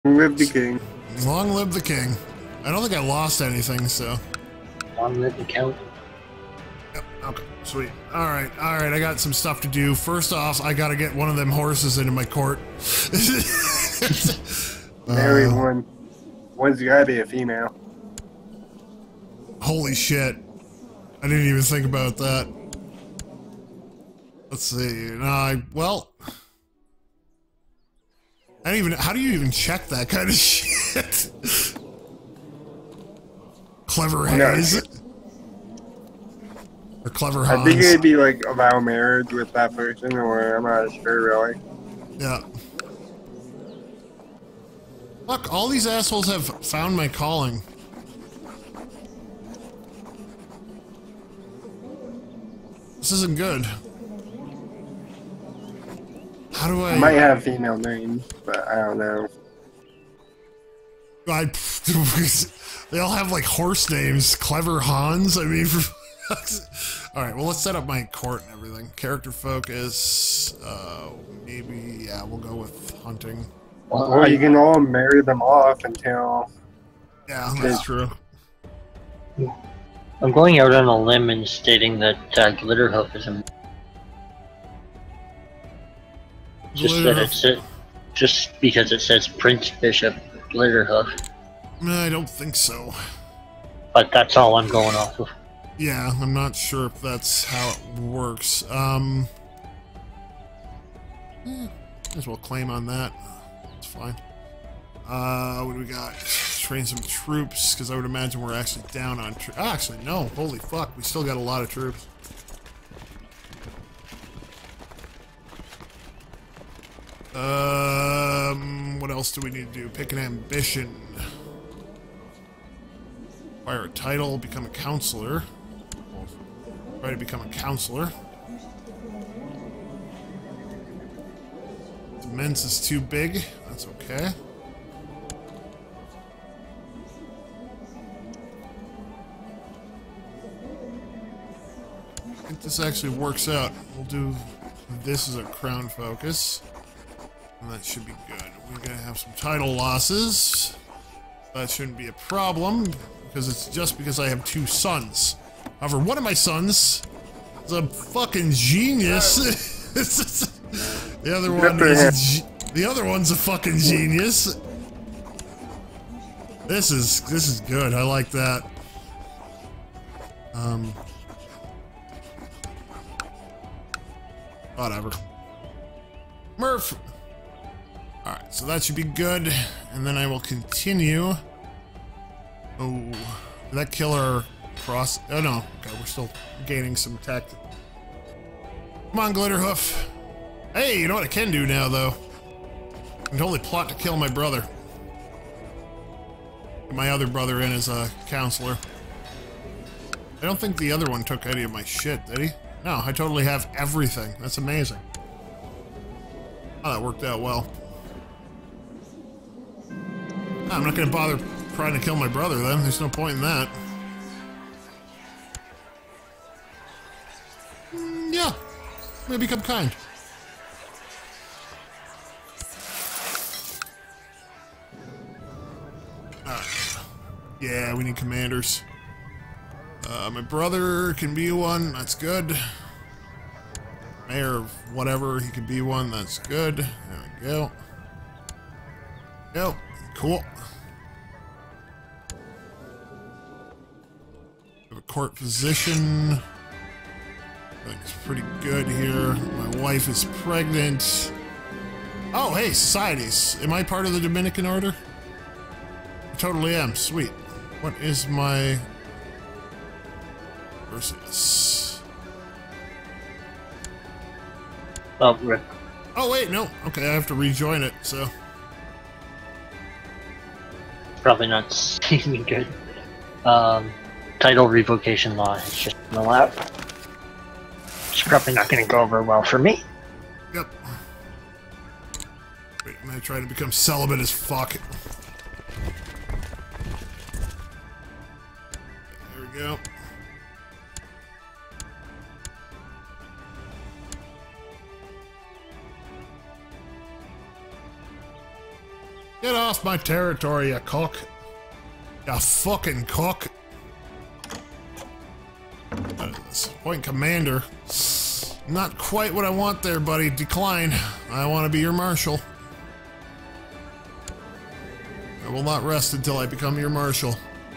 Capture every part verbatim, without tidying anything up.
Live the king. Long live the king. I don't think I lost anything, so. Long live the count. Yep, okay, sweet. Alright, alright, I got some stuff to do. First off, I gotta get one of them horses into my court. Marry uh, one. One's gotta be a female. Holy shit. I didn't even think about that. Let's see. No, I, well. I don't even, how do you even check that kind of shit? Clever Haze? Or Clever Hans? I think it'd be like allow marriage with that person, or I'm not sure really. Yeah. Look, all these assholes have found my calling. This isn't good. How do I... I might have female names, but I don't know. I... They all have like horse names. Clever Hans, I mean... Alright, well let's set up my court and everything. Character focus... Uh, maybe... Yeah, we'll go with hunting. Or you can all marry them off until... Yeah, that's true. I'm going out on a limb and stating that uh, Glitterhoof is a... Just that it's a, just because it says Prince Bishop Glitterhoof. I don't think so. But that's all I'm going off of. Yeah, I'm not sure if that's how it works. Um, eh, might as well claim on that. It's fine. Uh, what do we got? Train some troops, because I would imagine we're actually down on troops. Oh, actually, no. Holy fuck, we still got a lot of troops. Um, what else do we need to do? Pick an ambition. Acquire a title, become a counselor. Try to become a counselor. Immense is too big. That's okay. I think this actually works out. We'll do this as a crown focus. And that should be good. We're gonna have some title losses. That shouldn't be a problem, because it's just because I have two sons. However, one of my sons is a fucking genius. The other one is a ge the other one's a fucking genius. This is this is good. I like that. Um, whatever. Murph. All right, so that should be good, and then I will continue. Oh, did that kill our cross? Oh no, okay, we're still gaining some tech. Come on, Glitterhoof. Hey, you know what I can do now, though? I can totally plot to kill my brother. Get my other brother in as a counselor. I don't think the other one took any of my shit, did he? No, I totally have everything. That's amazing. Oh, that worked out well. I'm not gonna bother trying to kill my brother then. There's no point in that. Mm, yeah. Maybe become kind. Alright. Yeah, we need commanders. Uh, my brother can be one. That's good. Mayor of whatever, he can be one. That's good. There we go. Go. Cool. Have a court physician. I think it's pretty good here. My wife is pregnant. Oh, hey, societies. Am I part of the Dominican order? I totally am. Sweet. What is my... Where's this? Oh, Rick. Oh, wait, no. Okay, I have to rejoin it, so... Probably not seeming good. Um, title revocation law is just no lap. It's probably not going to go over well for me. Yep. Wait, I'm gonna try to become celibate as fuck. There we go. Get off my territory, you cock. You fucking cock. What is this? Point commander. Not quite what I want there, buddy. Decline. I want to be your marshal. I will not rest until I become your marshal.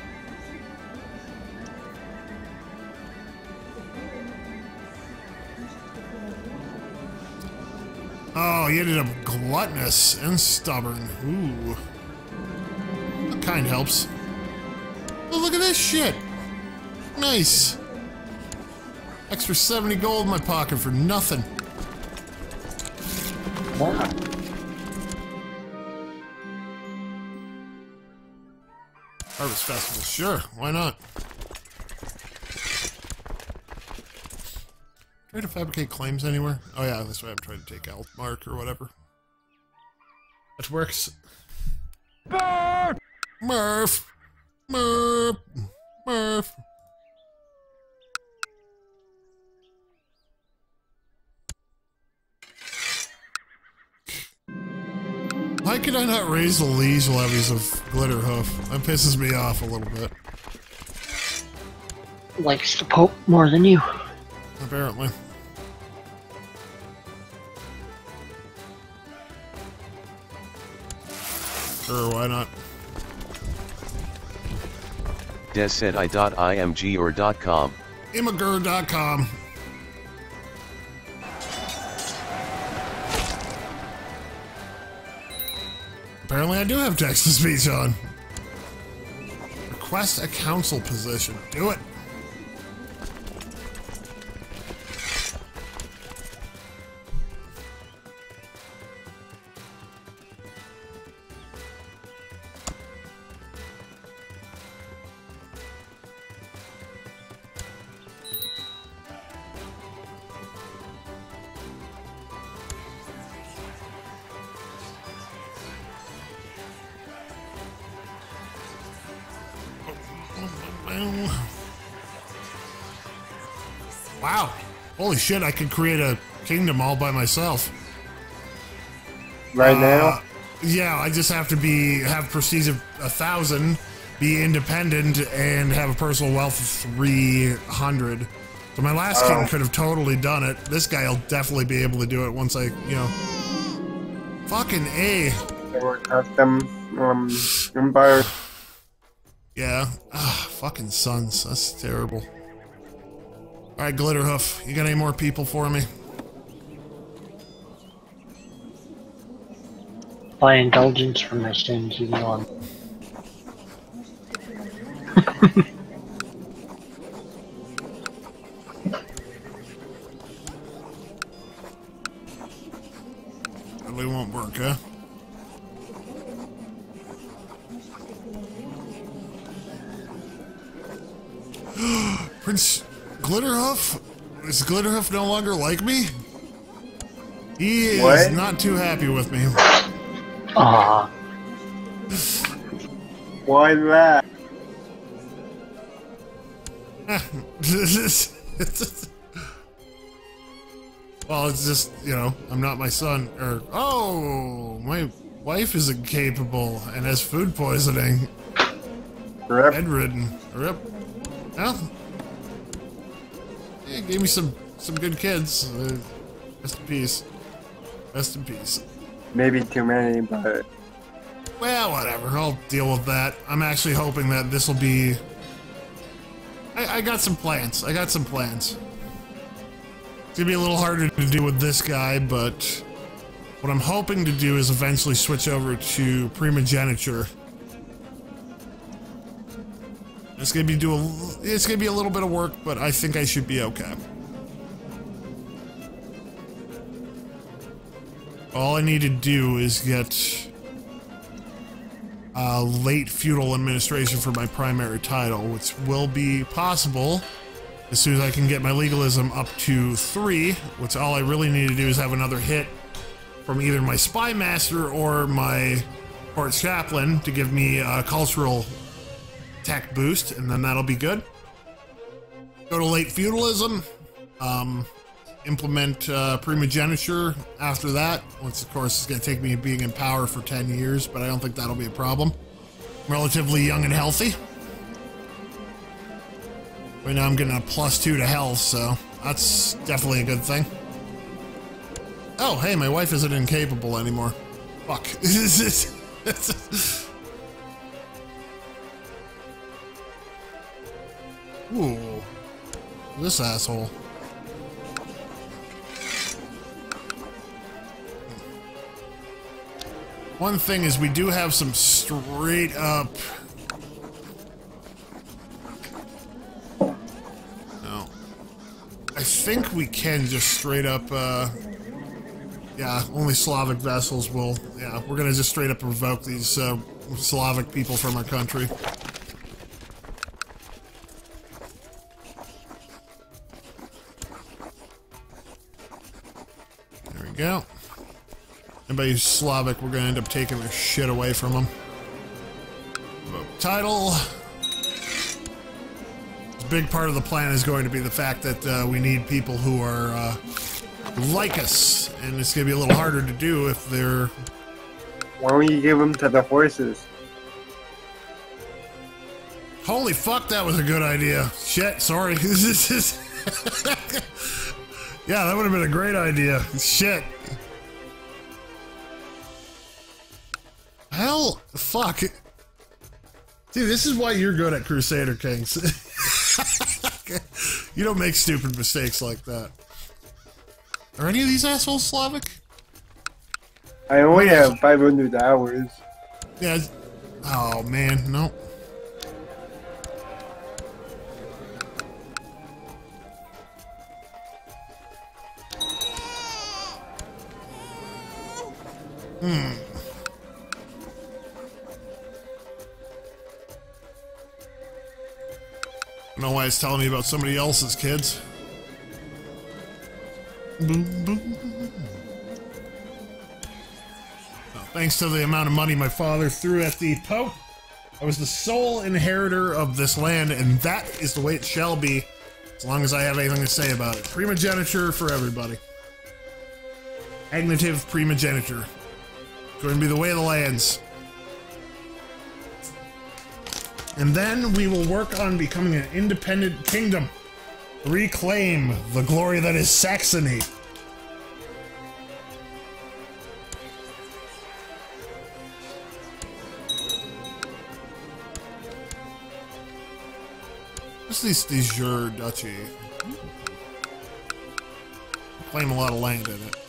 Oh, he ended up gluttonous and stubborn. Ooh. That kind helps. Oh, look at this shit. Nice. Extra seventy gold in my pocket for nothing. Wow. Harvest Festival, sure, why not? Try to fabricate claims anywhere? Oh yeah, that's why I'm trying to take out Mark or whatever. That works. Murph! Murph! Murph! Murph! Why could I not raise the liege levies of Glitterhoof? That pisses me off a little bit. Likes the Pope more than you. Apparently. Sure, why not? Des said I.img or .com. Imager dot com. Apparently I do have text-to-speech on. Request a council position. Do it. Wow. Holy shit, I could create a kingdom all by myself. Right uh, now? Yeah, I just have to be have prestige of a thousand, be independent, and have a personal wealth of three hundred. So my last Oh. king could have totally done it. This guy will definitely be able to do it once I, you know. Fucking A. They were custom um, empire. Yeah. Ah, fucking sons. That's terrible. Alright, Glitterhoof, you got any more people for me? By indulgence for my sins, even though I'm... Probably won't work, huh? Prince Glitterhoof? Is Glitterhoof no longer like me? He is What? not too happy with me. Aww. Why that? Well, it's just, you know, I'm not my son, or, oh, my wife is incapable and has food poisoning. Rip. Bedridden. Rip. Well, yeah, gave me some, some good kids. Uh, rest in peace. Rest in peace. Maybe too many, but Well, whatever. I'll deal with that. I'm actually hoping that this will be... I, I got some plans. I got some plans. It's gonna be a little harder to do with this guy, but what I'm hoping to do is eventually switch over to primogeniture. It's gonna be do a, it's gonna be a little bit of work, but I think I should be okay. All I need to do is get uh, late feudal administration for my primary title, which will be possible as soon as I can get my legalism up to three, which all I really need to do is have another hit from either my spy master or my court chaplain to give me a cultural tech boost, and then that'll be good. Go to late feudalism. Um, implement uh, primogeniture after that. Which, of course, is going to take me being in power for ten years, but I don't think that'll be a problem. I'm relatively young and healthy. Right now I'm getting a plus two to health, so that's definitely a good thing. Oh, hey, my wife isn't incapable anymore. Fuck. Ooh. This asshole. One thing is we do have some straight up... No. I think we can just straight up, uh... yeah, only Slavic vessels will... Yeah, we're gonna just straight up revoke these, uh, Slavic people from our country. There we go. Anybody who's Slavic, we're gonna end up taking their shit away from them. Revoke title. A big part of the plan is going to be the fact that uh, we need people who are uh, like us, and it's gonna be a little harder to do if they're... Why don't you give them to the horses? Holy fuck, that was a good idea. Shit, sorry. This is... Yeah, that would have been a great idea. Shit. Hell, fuck. Dude, this is why you're good at Crusader Kings. You don't make stupid mistakes like that. Are any of these assholes Slavic? I only have five hundred hours. Yeah. Oh, man, no. Hmm. I don't know why it's telling me about somebody else's kids. Boom, boom. Oh, thanks to the amount of money my father threw at the Pope, I was the sole inheritor of this land, and that is the way it shall be, as long as I have anything to say about it. Primogeniture for everybody. Agnative primogeniture. Going to be the way of the lands. And then we will work on becoming an independent kingdom. Reclaim the glory that is Saxony. What's these these Jure Duchy? Claim a lot of land in it.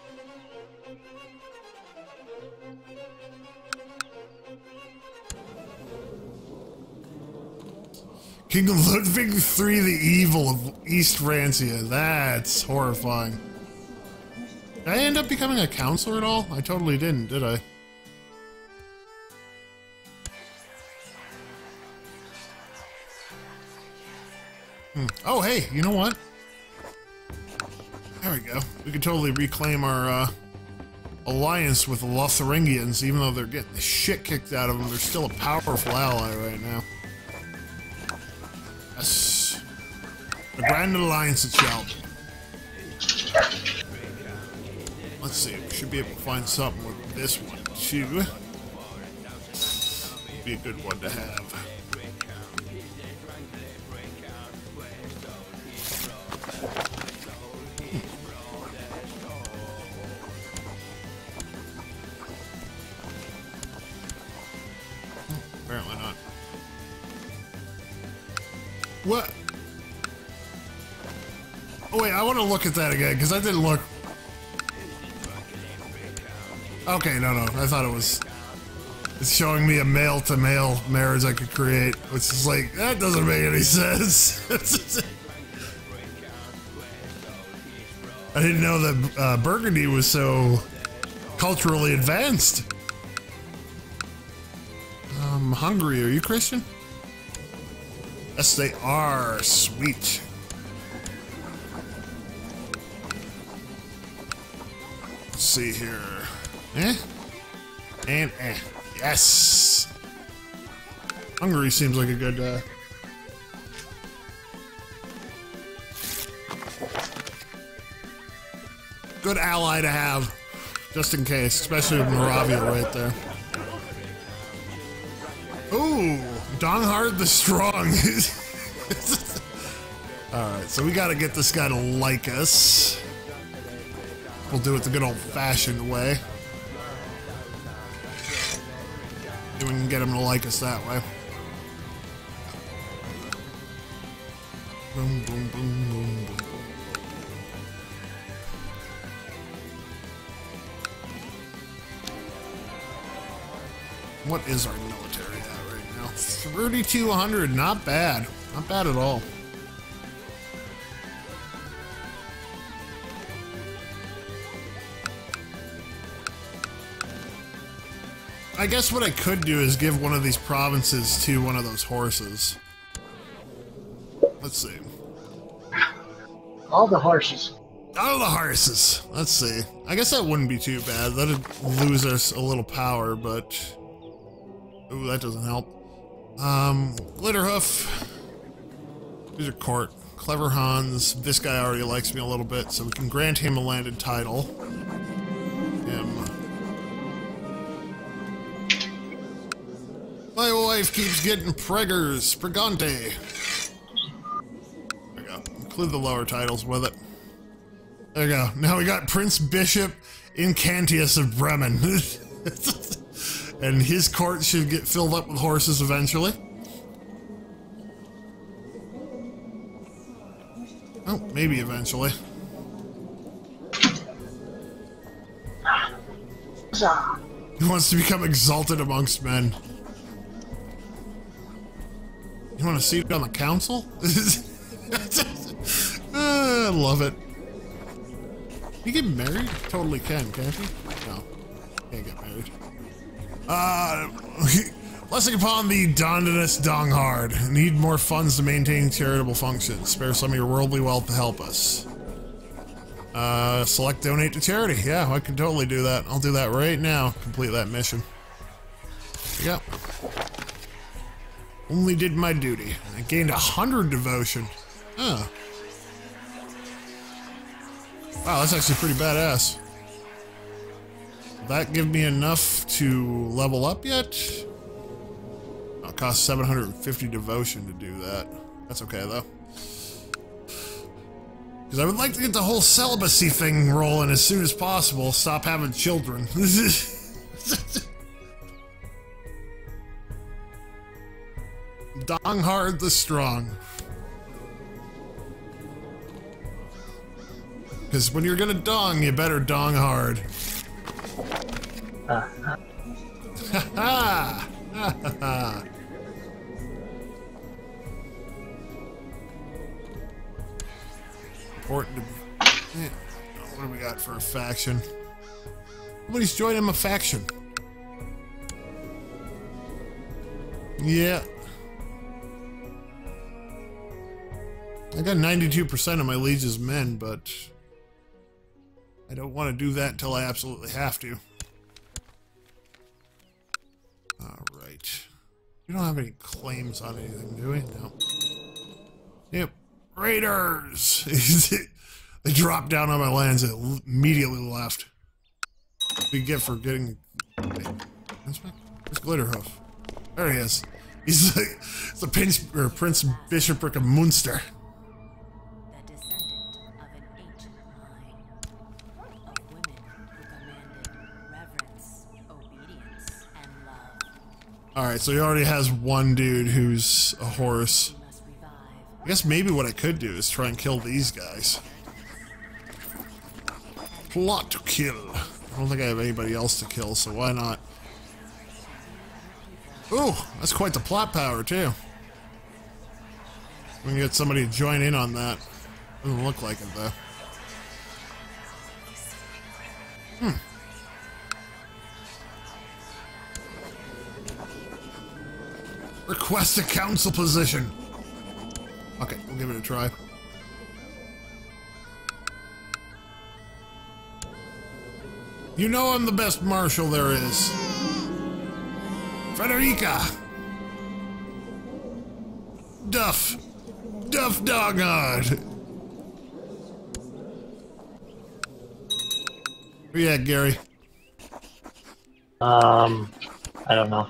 King Ludwig the Third, the evil of East Francia. That's horrifying. Did I end up becoming a counselor at all? I totally didn't, did I? Hmm. Oh, hey, you know what? There we go. We could totally reclaim our uh, alliance with the Lotharingians, even though they're getting the shit kicked out of them. They're still a powerful ally right now. Yes. The Grand Alliance it shall be. Let's see, we should be able to find something with this one, too. Be a good one to have. Hmm. Oh, apparently not. What? Oh wait, I want to look at that again, because I didn't look. Okay, no, no, I thought it was... It's showing me a male-to-male marriage I could create, which is like, that doesn't make any sense. I didn't know that uh, Burgundy was so culturally advanced. Um, Hungary, are you Christian? Yes, they are. Sweet. Let's see here. Eh? And eh. Yes! Hungary seems like a good, uh... Good ally to have, just in case, especially with Moravia right there. Ooh, Donghard the Strong. Alright, so we gotta get this guy to like us. We'll do it the good old-fashioned way. We can get him to like us that way. Boom, boom, boom, boom, boom. What is our military at right now? thirty-two hundred, not bad. Not bad at all. I guess what I could do is give one of these provinces to one of those horses. Let's see. All the horses. All the horses. Let's see. I guess that wouldn't be too bad. That'd lose us a little power, but... Ooh, that doesn't help. Um, Glitterhoof. These are court. Clever Hans. This guy already likes me a little bit, so we can grant him a landed title. Him. My wife keeps getting preggers. Pregante. There we go. Include the lower titles with it. There we go. Now we got Prince Bishop Incantius of Bremen. And his court should get filled up with horses eventually. Oh, maybe eventually. He wants to become exalted amongst men. You want a seat on the council? uh, I love it. You get married? Totally can, can't you? No. Can't get married. Uh, blessing upon the Dondanus Donghard. Need more funds to maintain charitable functions. Spare some of your worldly wealth to help us. Uh, select donate to charity. Yeah, I can totally do that. I'll do that right now. Complete that mission. There you go. Only did my duty. I gained a hundred devotion. Oh. Wow, that's actually pretty badass. Will that give me enough to level up yet? Oh, it costs seven hundred fifty devotion to do that. That's okay, though. Because I would like to get the whole celibacy thing rolling as soon as possible. Stop having children. Donghard the Strong. Because when you're gonna dong, you better dong hard. Ha ha! Ha ha! Important to... Yeah. What do we got for a faction? Nobody's joining a faction. Yeah. I got ninety-two percent of my liege's men, but I don't want to do that until I absolutely have to. Alright. We don't have any claims on anything, do we? No. Yep. Raiders! They dropped down on my lands and immediately left. What do you get for getting... Where's Glitterhoof? There he is. He's the, he's the Prince, or Prince Bishopric of Munster. The descendant of an ancient line of women who commanded reverence, obedience, and love. Alright, so he already has one dude who's a horse. I guess maybe what I could do is try and kill these guys. Plot to kill. I don't think I have anybody else to kill, so why not? Ooh, that's quite the plot power, too. We can get somebody to join in on that. Doesn't look like it, though. Hmm. Request a council position. Okay, we'll give it a try. You know I'm the best marshal there is. Frederica! Duff! Duff Donghard! Where you at, Gary? Um, I don't know.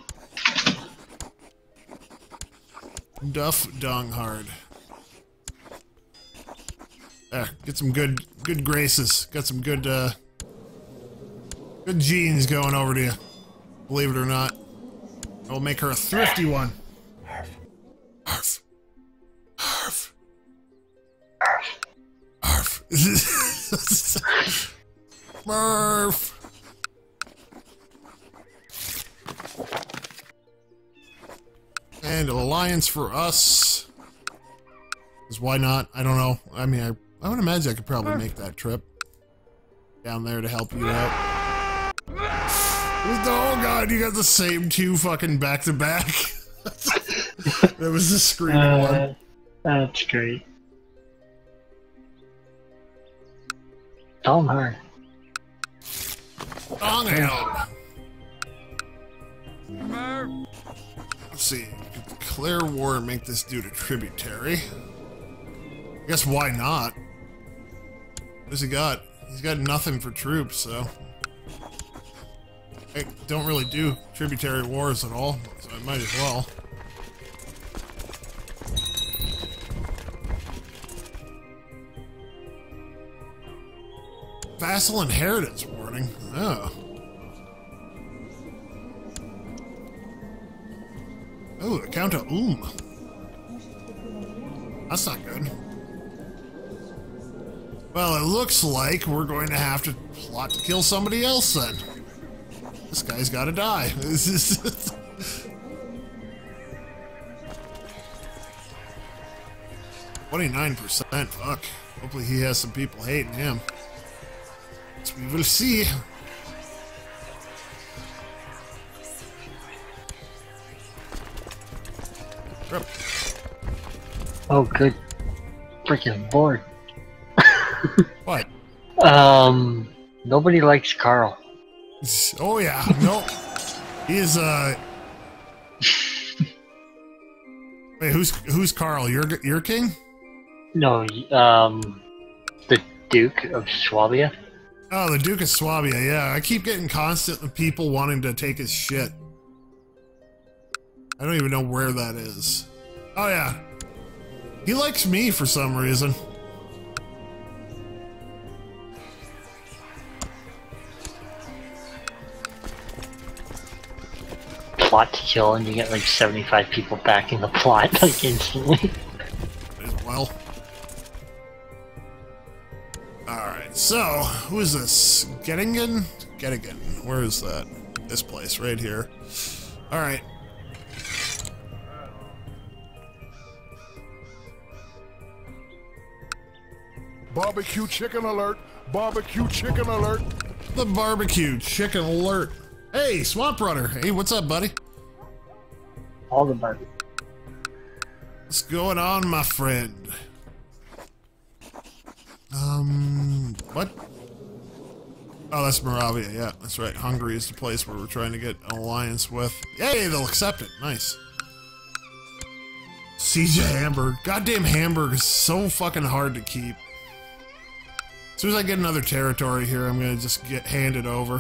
Duff Donghard. There, get some good, good graces. Got some good, uh, good genes going over to you. Believe it or not. I'll make her a thrifty one. Arf. Arf. Arf. Murph. And alliance for us. Because why not? I don't know. I mean, I, I would imagine I could probably make that trip down there to help you out. Oh god, you got the same two fucking back to back. That was the screaming Uh, one. that's great. Donghard. Donghard. Let's see. Declare war and make this dude a tributary. I guess why not? What's he got? He's got nothing for troops, so. I don't really do tributary wars at all, so I might as well. Vassal inheritance warning. Oh. Oh, the Count of Ulm. That's not good. Well, it looks like we're going to have to plot to kill somebody else then. This guy's gotta die. This is twenty-nine percent. Fuck. Hopefully he has some people hating him. So we will see. Yep. Oh, good. Freaking bored. What? Um, nobody likes Carl. Oh yeah, no. He is uh Wait, who's who's Carl? Your your king? No, um, the Duke of Swabia. Oh, the Duke of Swabia, yeah. I keep getting constant people wanting to take his shit. I don't even know where that is. Oh yeah. He likes me for some reason. Plot to kill, and you get like seventy-five people back in the plot like instantly. As well. Alright, so, who is this? Gettingen? Gettingen. Where is that? This place, right here. Alright. Barbecue chicken alert! Barbecue chicken alert! The barbecue chicken alert. Hey, Swamp Runner. Hey, what's up, buddy? All the barbecue. What's going on, my friend? Um, what? Oh, that's Moravia, yeah, that's right. Hungary is the place where we're trying to get an alliance with. Yay, they'll accept it. Nice. Siege of Hamburg. Goddamn Hamburg is so fucking hard to keep. As soon as I get another territory here, I'm gonna just get handed over.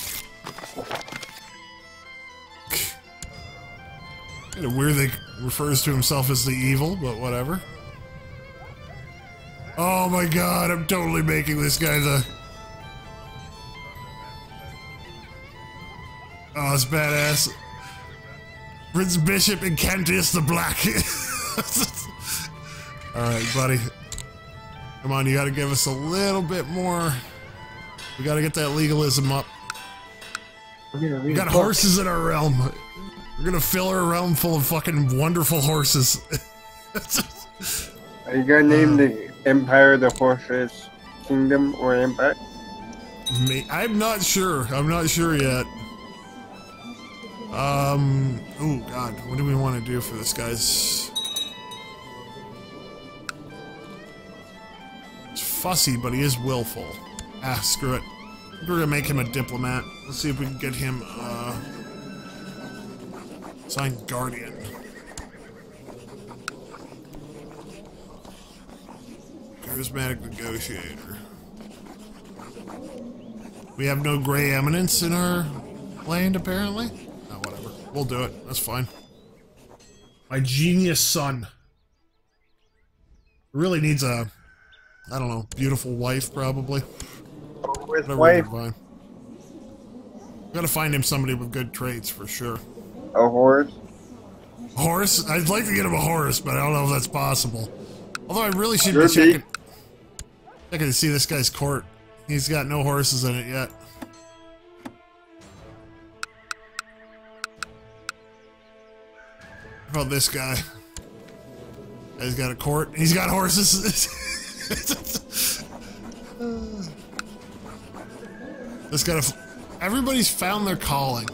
Kind of weird they refers to himself as the evil, but whatever. Oh my god, I'm totally making this guy the... Oh, it's badass. Prince Bishop and Cantius the Black. Alright, buddy. Come on, you gotta give us a little bit more. We gotta get that legalism up. We got horses in our realm. We're gonna fill our realm full of fucking wonderful horses. Are you gonna name the empire the Horses Kingdom or Empire? Me, I'm not sure. I'm not sure yet. Um. Oh God, what do we want to do for this guy's? He's fussy, but he is willful. Ah, screw it. We're gonna make him a diplomat. Let's see if we can get him. Uh, Sign Guardian. Charismatic negotiator. We have no gray eminence in our land, apparently. Oh, whatever. We'll do it. That's fine. My genius son. Really needs a, I don't know, beautiful wife, probably. With Whatever wife, we can find. Gotta find him somebody with good traits, for sure. a horse. Horse? I'd like to get him a horse, but I don't know if that's possible. Although I really should Should be be. checking, checking to see this guy's court. He's got no horses in it yet. How about this guy? He's got a court. He's got horses. This guy. Everybody's found their calling.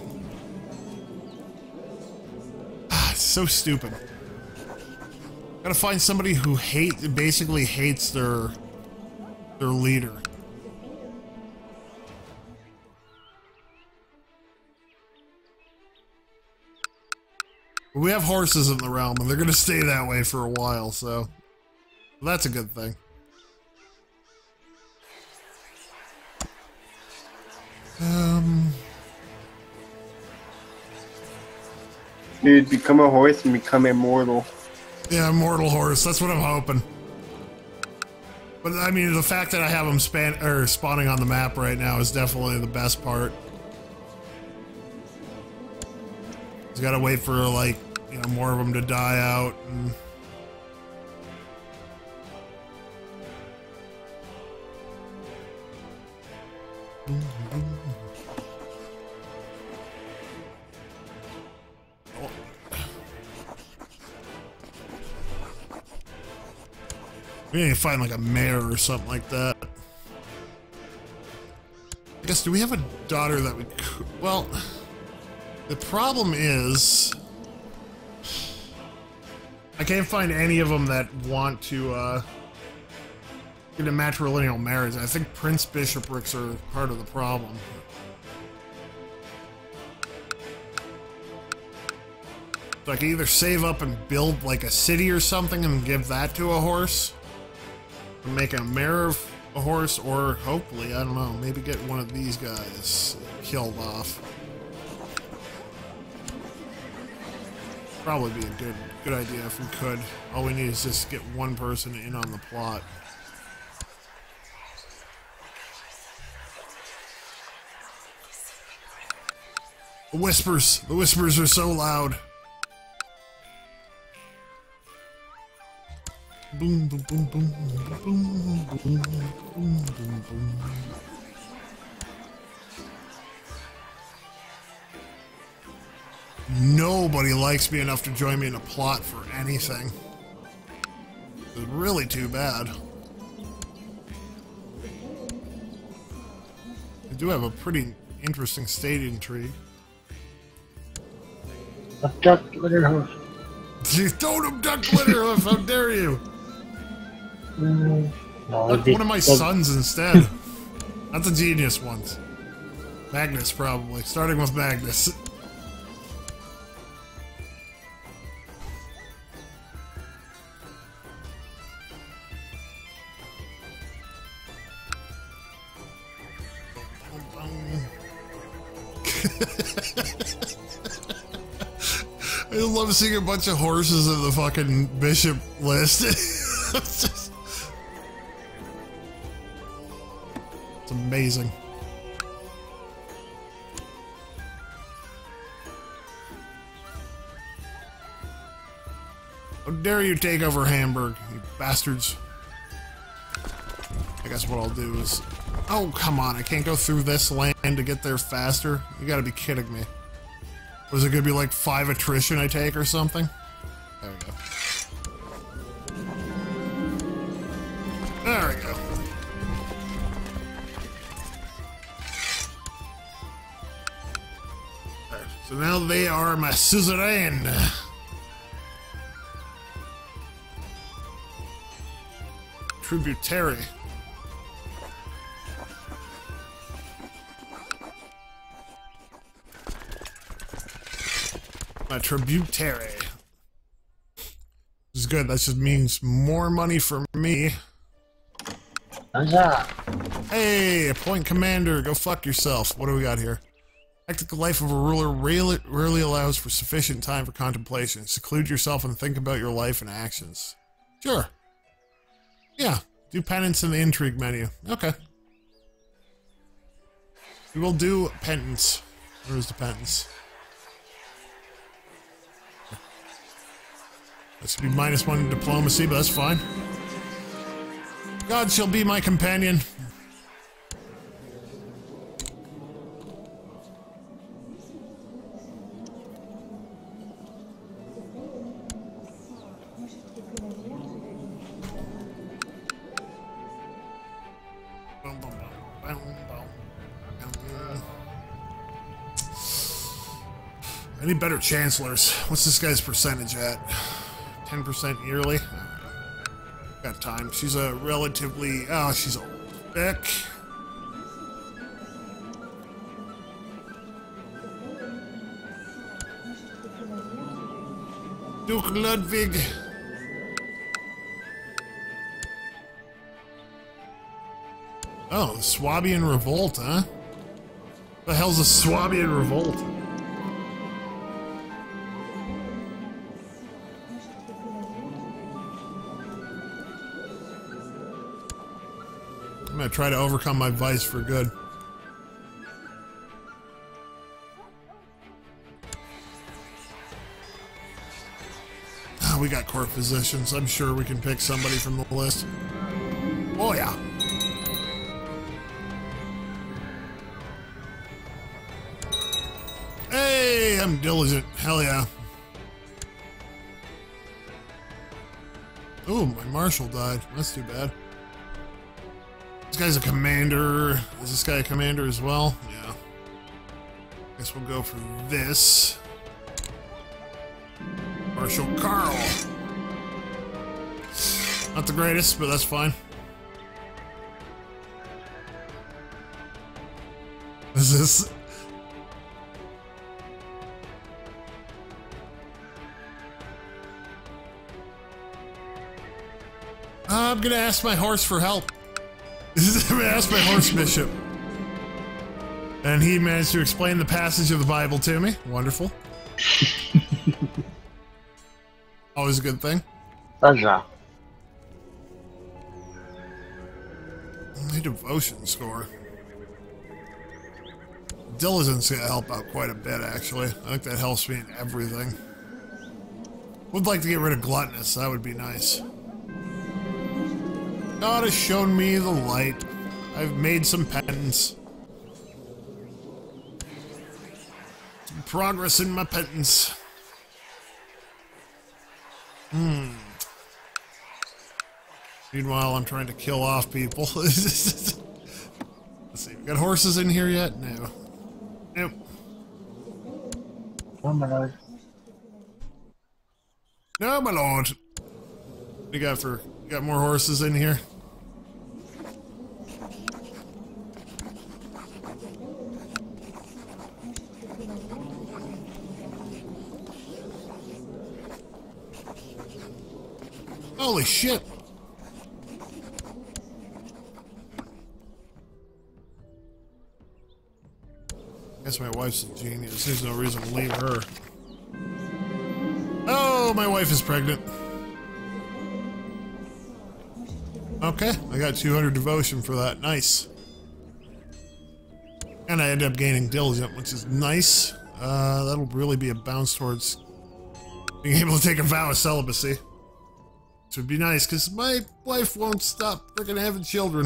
Ah, it's so stupid. Gotta find somebody who hate, basically hates their their leader. We have horses in the realm, and they're gonna stay that way for a while, so that's a good thing. Um, Dude, become a horse and become immortal. yeah, immortal horse. That's what I'm hoping. But I mean, the fact that I have them span or spawning on the map right now is definitely the best part. Just gotta wait for like you know more of them to die out and. We need to find like a mayor or something like that. I guess, do we have a daughter that we could... Well, the problem is... I can't find any of them that want to, uh... get a matrilineal marriage. I think Prince Bishoprics are part of the problem. So I can either save up and build like a city or something and give that to a horse. And make a mare of a horse, or hopefully, I don't know, maybe get one of these guys killed off. Probably be a good good idea if we could. All we need is just get one person in on the plot. The whispers! The whispers are so loud. Boom, boom, boom, boom, boom, boom, boom, boom, boom, boom. Nobody likes me enough to join me in a plot for anything. It's really too bad. I do have a pretty interesting stadium tree. Abduct Glitterhoof. Don't abduct Glitterhoof! How dare you! Mm, no, Look, the- one of my the- sons instead. Not the genius ones. Magnus, probably. Starting with Magnus. I love seeing a bunch of horses in the fucking bishop list. It's just... It's amazing. How dare you take over Hamburg, you bastards. I guess what I'll do is... Oh, come on, I can't go through this land to get there faster? You gotta be kidding me. Was it gonna be like five attrition I take or something? There we go. There we go. There. So now they are my suzerain. Tributary. A tributary. This is good. That just means more money for me. Huzzah! Hey, appoint commander. Go fuck yourself. What do we got here? Hectic life of a ruler rarely, rarely allows for sufficient time for contemplation. Seclude yourself and think about your life and actions. Sure. Yeah. Do penance in the intrigue menu. Okay. We will do penance. Where's the penance? This would be minus one in diplomacy, but that's fine. God shall be my companion. I need better chancellors. What's this guy's percentage at? ten percent yearly? Got time. She's a relatively... Oh, she's old. Beck. Duke Ludwig. Oh, the Swabian Revolt, huh? What the hell's a Swabian Revolt? I'm gonna try to overcome my vice for good. Oh, we got court physicians. I'm sure we can pick somebody from the list. Oh, yeah. Hey, I'm diligent. Hell yeah. Oh, my marshal died. That's too bad. This guy's a commander. Is this guy a commander as well? Yeah. Guess we'll go for this. Marshal Carl. Not the greatest, but that's fine. Is this... I'm gonna ask my horse for help. I'm gonna ask my horse bishop. And he managed to explain the passage of the Bible to me. Wonderful. Always a good thing. Pleasure. My devotion score. Diligence gonna help out quite a bit, actually. I think that helps me in everything. Would like to get rid of gluttonous. That would be nice. God has shown me the light. I've made some penance. Some progress in my penance. Hmm. Meanwhile, I'm trying to kill off people. Let's see, we got horses in here yet? No. Nope. Oh my lord. No, my lord. What do you got for... You got more horses in here? Holy shit! I guess my wife's a genius. There's no reason to leave her. Oh, my wife is pregnant. Okay, I got two hundred devotion for that. Nice. And I end up gaining diligent, which is nice. Uh, that'll really be a bounce towards being able to take a vow of celibacy. Which would be nice, because my wife won't stop freaking having children.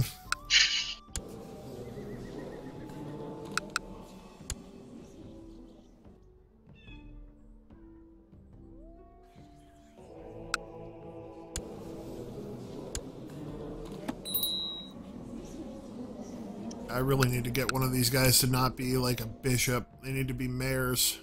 I really need to get one of these guys to not be like a bishop. They need to be mayors.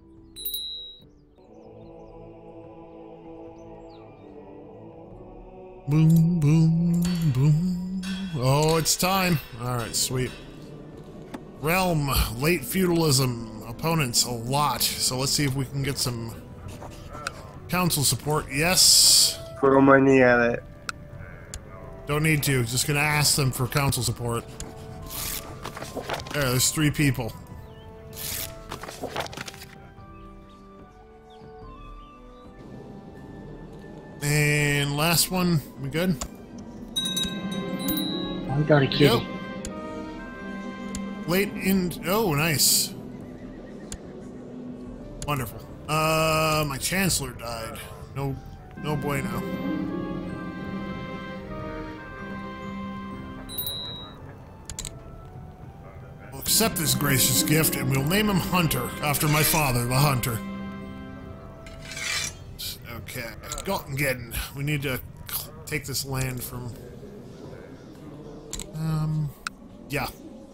Boom, boom, boom. Oh, it's time. All right, sweet. Realm, late feudalism. Opponents, a lot. So let's see if we can get some council support. Yes. Throw money at it. Don't need to. Just gonna ask them for council support. There, there's three people. And last one, we good? I got a kitty. Yep. Late in... Oh, nice. Wonderful. Uh, my Chancellor died. No, no bueno. We'll accept this gracious gift, and we'll name him Hunter, after my father, the Hunter. Okay, Gottengeddon. We need to take this land from... Um, yeah.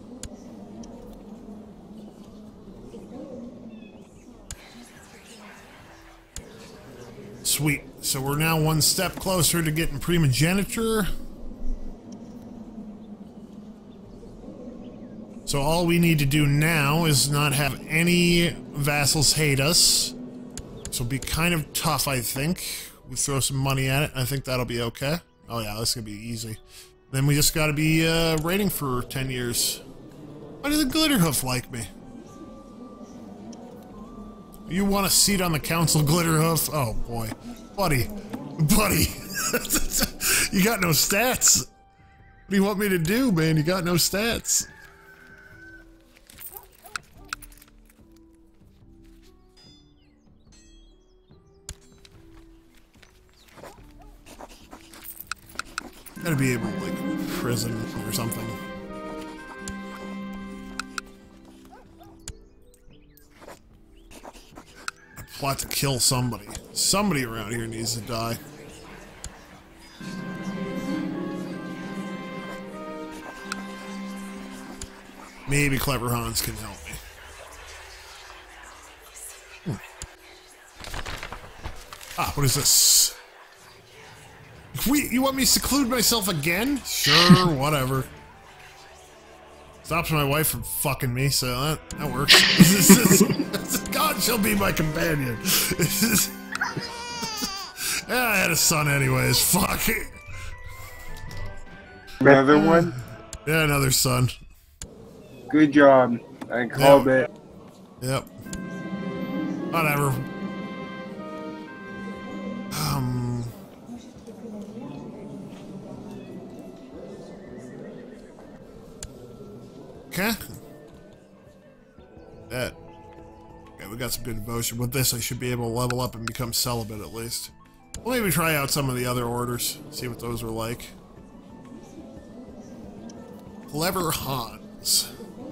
Sweet. So we're now one step closer to getting primogeniture. So all we need to do now is not have any vassals hate us. So it'll be kind of tough, I think. We throw some money at it. I think that'll be okay. Oh yeah, that's gonna be easy. Then we just gotta be uh, raiding for ten years. Why does the Glitterhoof like me? You want a seat on the council, Glitterhoof? Oh boy. Buddy. Buddy. You got no stats. What do you want me to do, man? You got no stats. Gotta be able to, like, prison or something. I plot to kill somebody. Somebody around here needs to die. Maybe Clever Hans can help me. Hmm. Ah, what is this? Wait, you want me to seclude myself again? Sure, whatever. Stops my wife from fucking me, so that, that works. God shall be my companion. Yeah, I had a son anyways, fuck it. Another one? Yeah, another son. Good job. I called Yep. it. Yep. Whatever. Um... Okay. That. Okay, we got some good devotion. With this, I should be able to level up and become celibate at least. We'll maybe try out some of the other orders, see what those are like. Clever Hans.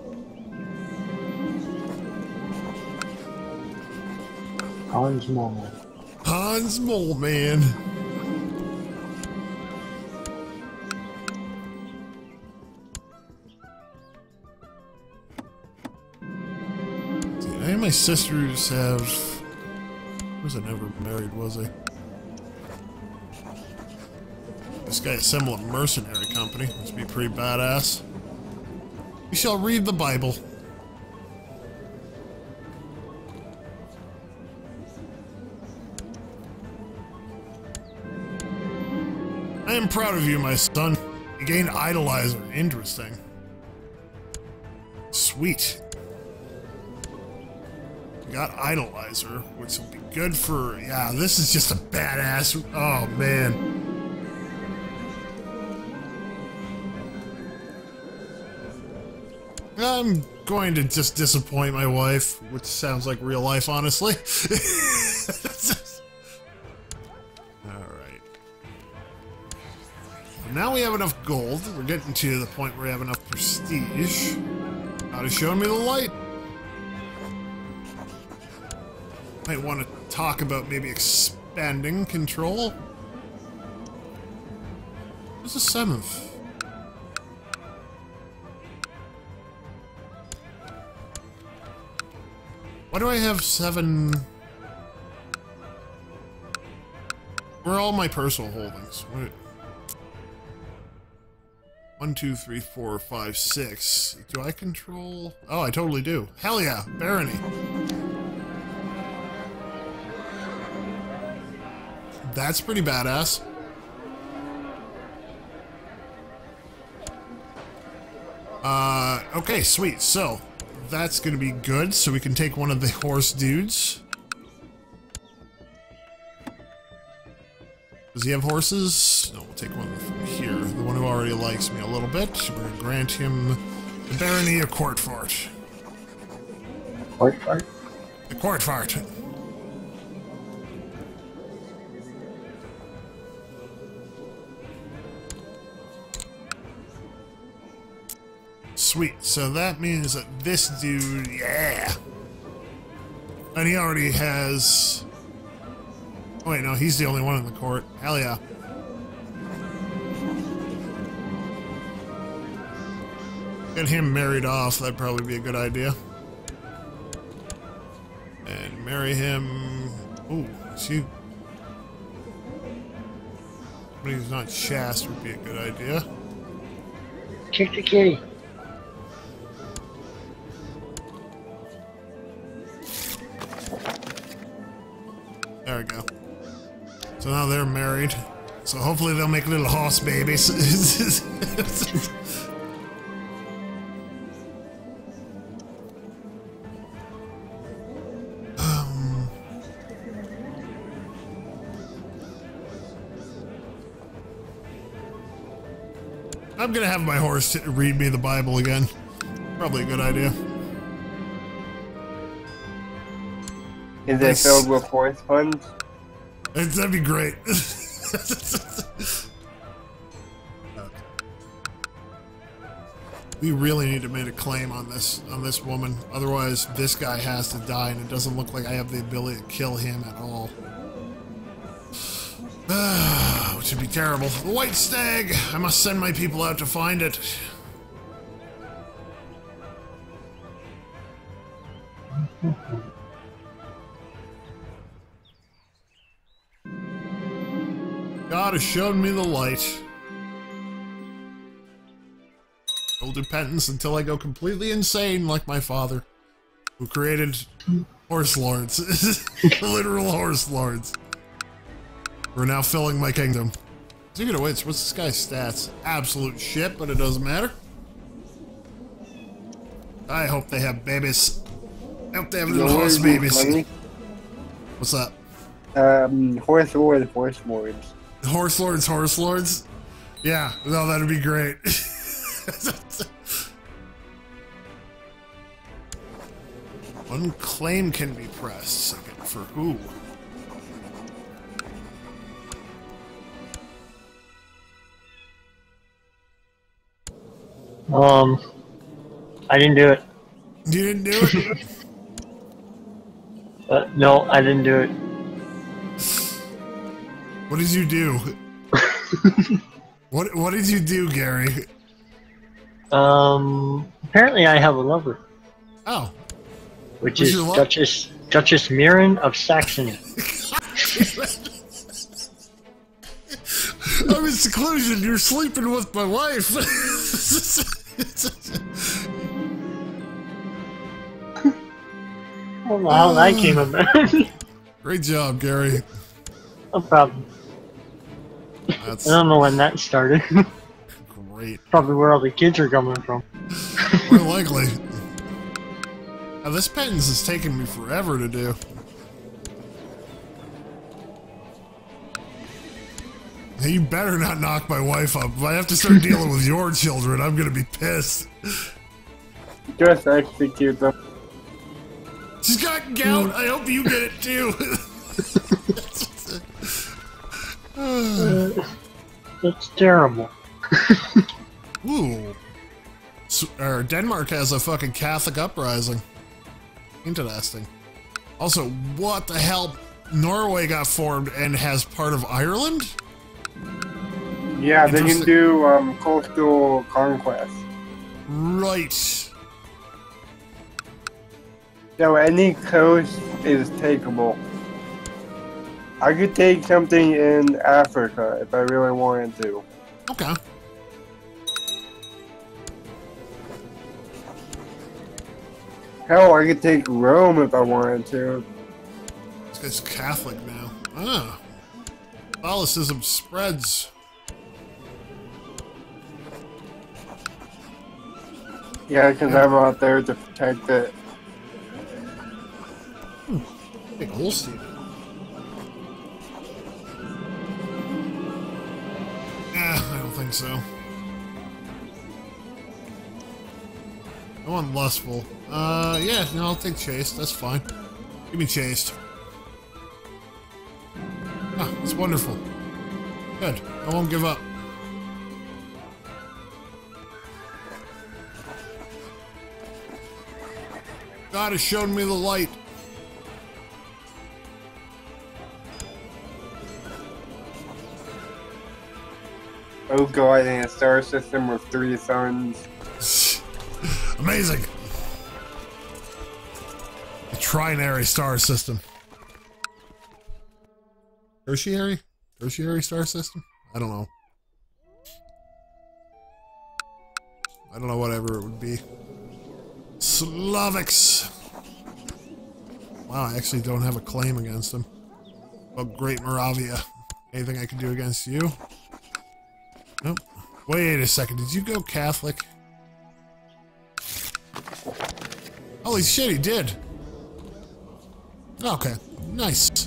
Hans Mole. Hans Mole Man. Any of my sisters have... Was I never married, was I? This guy assembled a mercenary company. Must be pretty badass. We shall read the Bible. I am proud of you, my son. You gained Idolizer. Interesting. Sweet. Got Idolizer, which will be good for... Yeah, this is just a badass... Oh, man. I'm going to just disappoint my wife, which sounds like real life, honestly. Alright. Now we have enough gold. We're getting to the point where we have enough prestige. God is showing me the light. Might want to talk about maybe expanding control. What's the seventh? Why do I have seven? Where are all my personal holdings? Wait. One, two, three, four, five, six. Do I control? Oh, I totally do. Hell yeah, barony. That's pretty badass. Uh, okay, sweet. So, that's gonna be good. So we can take one of the horse dudes. Does he have horses? No, we'll take one from here. The one who already likes me a little bit. We're gonna grant him the barony of Courtfort. Courtfort? The Courtfort. Sweet. So that means that this dude, yeah. And he already has... Oh wait, no, he's the only one in the court. Hell yeah. Get him married off, that'd probably be a good idea. And marry him... Ooh, is he... Somebody who's not Shast would be a good idea. Kick the kitty. There we go. So now they're married. So hopefully they'll make little horse babies. um, I'm gonna have my horse t read me the Bible again. Probably a good idea. Is it Nice. filled with horse puns? It's- That'd be great. We really need to make a claim on this on this woman. Otherwise, this guy has to die, and it doesn't look like I have the ability to kill him at all. Which would be terrible. The white stag! I must send my people out to find it. God has shown me the light. I will do penance until I go completely insane like my father, who created horse lords. Literal horse lords. We're now filling my kingdom. Speaking of which, what's this guy's stats? Absolute shit, but it doesn't matter. I hope they have babies. I hope they have little You know horse what would be babies. funny? What's that? Um, horse lords, horse lords. Horse lords, horse lords? Yeah, no, that'd be great. One claim can be pressed. Second, for who? Um, I didn't do it. You didn't do it? Uh, no, I didn't do it. What did you do? What What did you do, Gary? Um, apparently I have a lover, Oh. which Who's is your lo- Duchess Duchess Mirren of Saxony. I'm in seclusion. You're sleeping with my wife. I don't know how that came about. Great job, Gary. No problem. That's I don't know when that started. great. Probably where all the kids are coming from. More likely. Now, this penance is taking me forever to do. Hey, you better not knock my wife up. If I have to start dealing with your children, I'm gonna be pissed. Just execute them. She's got gout. I hope you get it too. Uh, that's terrible. Ooh. So, er, Denmark has a fucking Catholic uprising. Interesting. Also, what the hell? Norway got formed and has part of Ireland? Yeah, they can Interesting. do um, coastal conquest. Right. So any coast is takeable. I could take something in Africa if I really wanted to. Okay. Hell, I could take Rome if I wanted to. This guy's Catholic now. Ah. Catholicism spreads. Yeah, because I'm out there to protect it. Big Holstein. Yeah, I don't think so. I want lustful. Uh, yeah, no, I'll take chaste. That's fine. Give me chaste. Ah, that's wonderful. Good. I won't give up. God has shown me the light. Oh god, in a star system with three suns. Amazing. A trinary star system. Tertiary? Tertiary star system? I don't know. I don't know, whatever it would be. Slavics! Wow, I actually don't have a claim against them. Oh, Great Moravia. Anything I can do against you? Nope. Wait a second, did you go Catholic? Holy shit, he did! Okay, nice.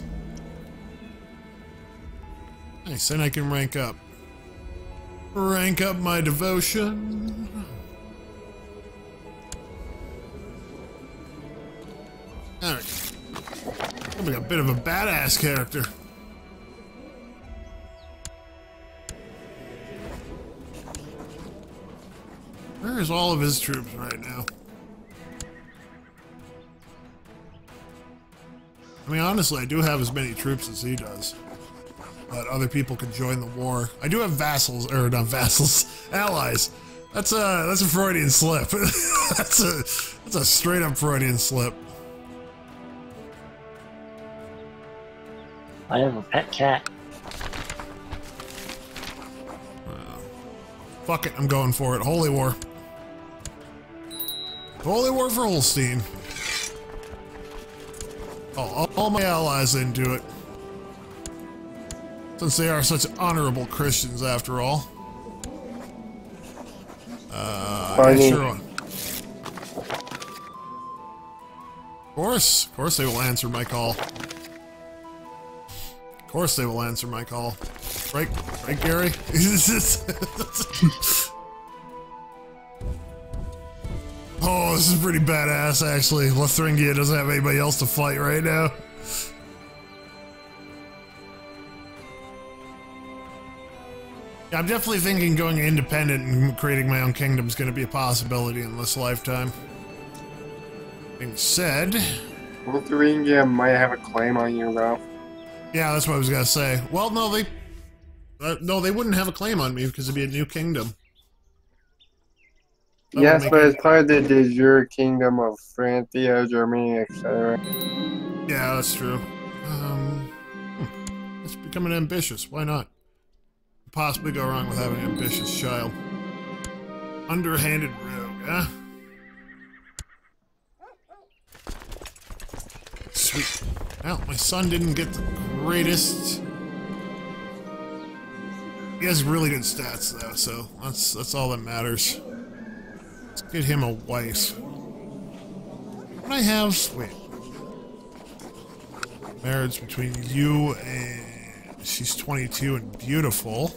Nice, and I can rank up. Rank up my devotion. Alright. I'm like a bit of a badass character. Where is all of his troops right now? I mean, honestly, I do have as many troops as he does. But other people can join the war. I do have vassals, or not vassals, allies. That's a, that's a Freudian slip. that's a, that's a straight up Freudian slip. I have a pet cat. Uh, fuck it, I'm going for it. Holy war. Holy war for Holstein. Oh, all, all my allies didn't do it. Since they are such honorable Christians, after all. Uh, yeah, sure. Of course, of course they will answer my call. Of course they will answer my call. Right, right, Gary? Oh, this is pretty badass, actually. Lothringia doesn't have anybody else to fight right now. Yeah, I'm definitely thinking going independent and creating my own kingdom is going to be a possibility in this lifetime. Being said... Lothringia might have a claim on you, though. Yeah, that's what I was going to say. Well, no, they... Uh, no, they wouldn't have a claim on me because it'd be a new kingdom. That yes, but it... it's part of the de jure kingdom of Francia, Germany, et cetera. Yeah, that's true. Um, hmm. It's becoming ambitious. Why not? Possibly go wrong with having an ambitious child. Underhanded rogue, huh? Sweet. Well, my son didn't get the greatest. He has really good stats though, so that's that's all that matters. Let's get him a wife. What I have? Wait. Marriage between you and. She's twenty-two and beautiful.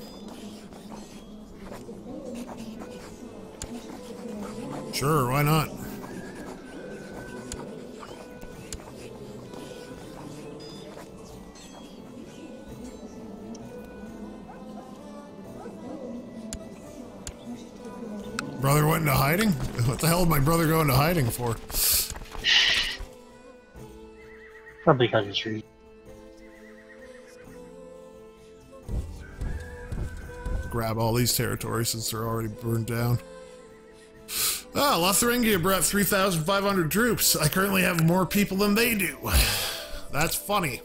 Sure, why not? Brother went into hiding? What the hell did my brother go into hiding for? Probably because it's real. Grab all these territories since they're already burned down. Ah, Lothringia brought three thousand five hundred troops. I currently have more people than they do. That's funny.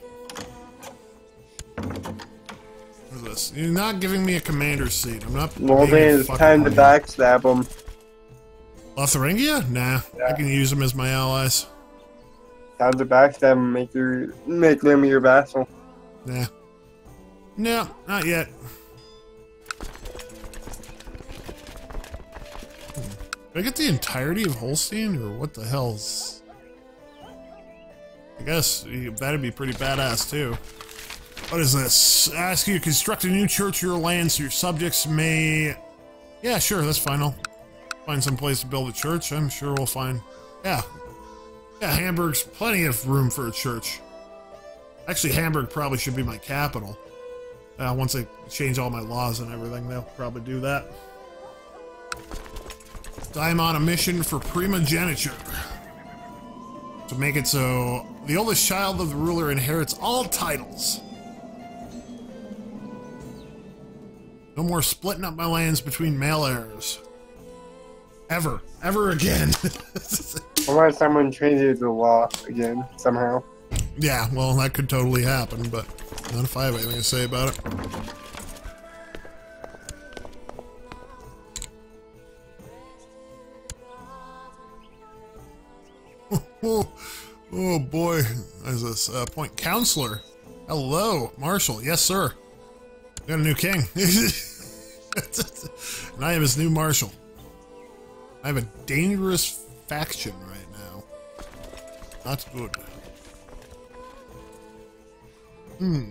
What is this? You're not giving me a commander's seat. I'm not. Well, then it's time to backstab them. Lothringia? Nah, yeah. I can use them as my allies. Time to backstab them, make your make them your vassal. Nah. No, not yet. Did I get the entirety of Holstein, or what the hell's... I guess that'd be pretty badass, too. What is this? Ask you to construct a new church in your land so your subjects may... Yeah, sure, that's fine. I'll find some place to build a church. I'm sure we'll find... Yeah. Yeah, Hamburg's plenty of room for a church. Actually, Hamburg probably should be my capital. Uh, once I change all my laws and everything, they'll probably do that. I'm on a mission for primogeniture. To make it so the oldest child of the ruler inherits all titles. No more splitting up my lands between male heirs. Ever. Ever again. Unless someone changes the law again, somehow. Yeah, well, that could totally happen, but not if I have anything to say about it. Oh, oh boy, there's this uh, point counselor. Hello, Marshal. Yes, sir. We got a new king. And I am his new marshal. I have a dangerous faction right now. Not good. Hmm.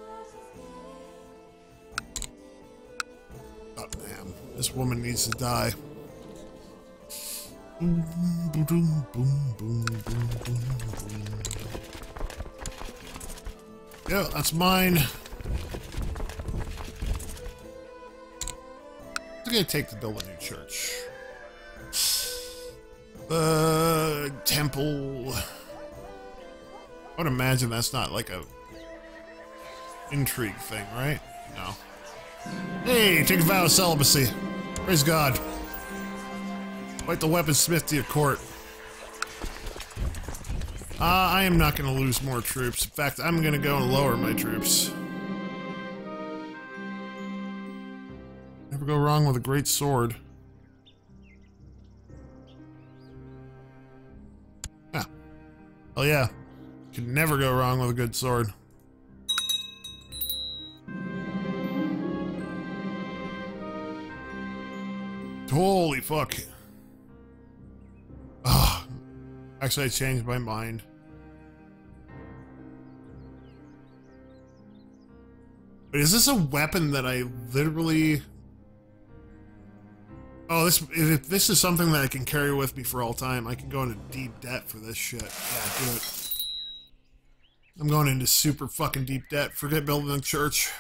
Oh, damn. This woman needs to die. Boom, boom, boom, boom, boom, boom, boom. Yeah, that's mine. It's gonna take to build a new church. Uh, temple. I would imagine that's not like a intrigue thing, right? No. Hey, take a vow of celibacy. Praise God. Fight the weaponsmith to your court. Uh, I am not going to lose more troops. In fact, I'm going to go and lower my troops. Never go wrong with a great sword. Yeah. Oh yeah. Can never go wrong with a good sword. Holy fuck. Ah, oh, actually I changed my mind. But is this a weapon that I literally... Oh, this if this is something that I can carry with me for all time, I can go into deep debt for this shit. Yeah, do it. I'm going into super fucking deep debt. Forget building a church.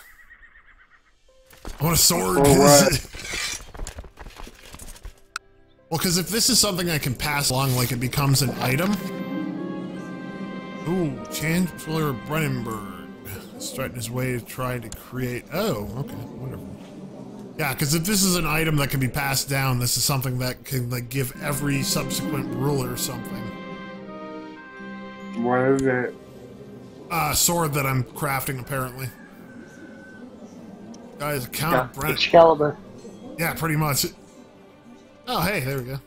I want a sword. For what? Well, because if this is something I can pass along, like it becomes an item. Ooh, Chancellor Brennenberg. Starting his way to try to create... Oh, okay, wonderful. Yeah, because if this is an item that can be passed down, this is something that can, like, give every subsequent ruler something. What is it? Uh, sword that I'm crafting, apparently. Guys, Count Yeah, Brennan. Excalibur. Yeah, pretty much. Oh, hey, there we go.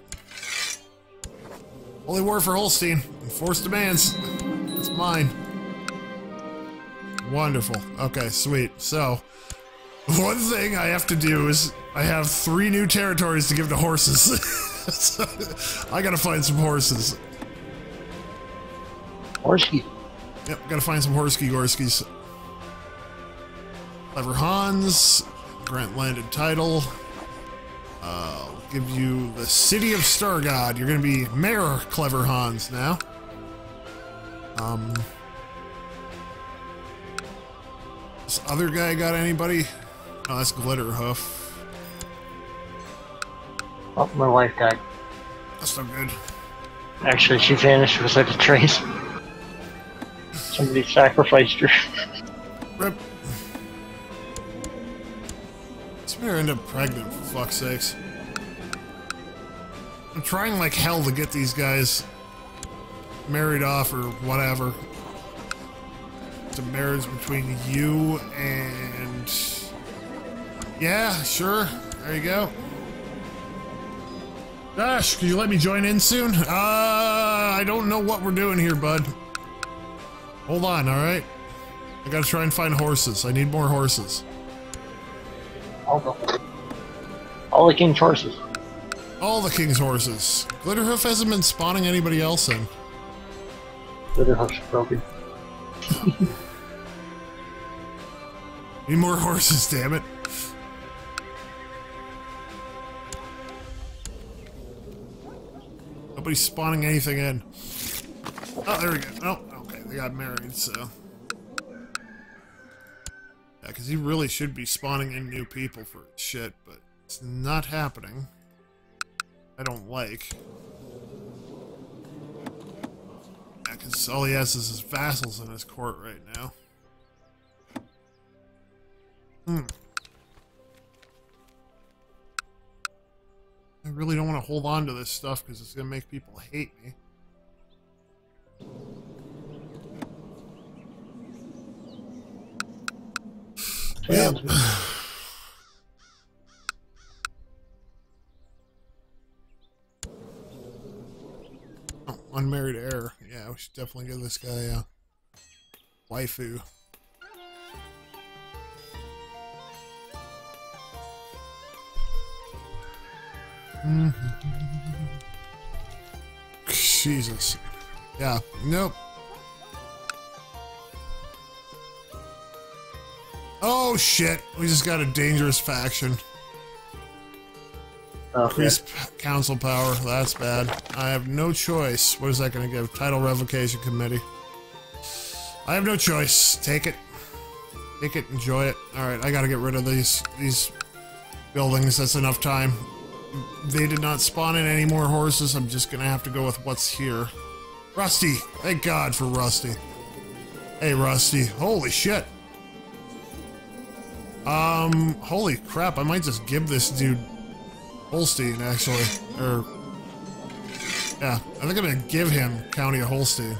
Holy war for Holstein. Enforced demands. That's mine. Wonderful. Okay, sweet. So, one thing I have to do is I have three new territories to give to horses. So, I gotta find some horses. Horsey. Yep, gotta find some Horsky Gorskys. Clever Hans. Grant landed title. Uh, I'll give you the city of Stargod. You're gonna be Mayor Clever Hans now. Um... This other guy got anybody? Oh, that's Glitterhoof. Oh, my wife died. That's no good. Actually, she vanished with like a trace. Somebody sacrificed her. Rip. This better end up pregnant, for fuck's sakes. I'm trying like hell to get these guys married off or whatever. It's a marriage between you and... Yeah, sure. There you go. Josh, could you let me join in soon? Uh, I don't know what we're doing here, bud. Hold on, alright? I gotta try and find horses. I need more horses. I'll go. All the king's horses. All the king's horses. Glitterhoof hasn't been spawning anybody else in. Glitterhoof's broken. Need more horses, damn it. Nobody's spawning anything in. Oh, there we go. Oh, okay, they got married, so. Yeah, because he really should be spawning in new people for shit, but it's not happening. I don't like. Yeah, because all he has is his vassals in his court right now. Hmm. I really don't want to hold on to this stuff because it's going to make people hate me. Yep. Oh, unmarried heir. Yeah, we should definitely give this guy a waifu. Jesus. Yeah, nope. Oh shit, we just got a dangerous faction. Okay. Increased council power, that's bad. I have no choice. What is that gonna give? Title Revocation Committee. I have no choice. Take it. Take it, enjoy it. Alright, I gotta get rid of these these buildings. That's enough time. They did not spawn in any more horses. I'm just gonna have to go with what's here. Rusty! Thank God for Rusty. Hey, Rusty. Holy shit. Um, holy crap. I might just give this dude Holstein, actually. Or, yeah, I think I'm gonna give him County of Holstein.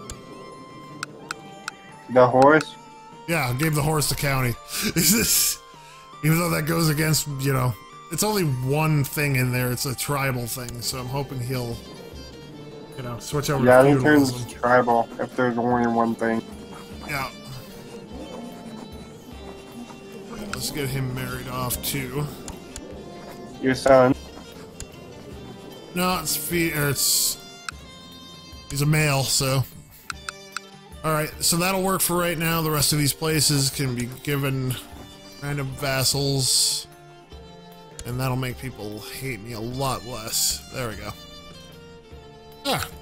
The horse? Yeah, I gave the horse to County. Is this... Even though that goes against, you know... It's only one thing in there. It's a tribal thing, so I'm hoping he'll, you know, switch over yeah, to he turns feudalism. tribal if there's only one thing. Yeah. Let's get him married off, too. Your son. No, it's fe- or it's... He's a male, so... Alright, so that'll work for right now. The rest of these places can be given random vassals. And that'll make people hate me a lot less. There we go. Ah,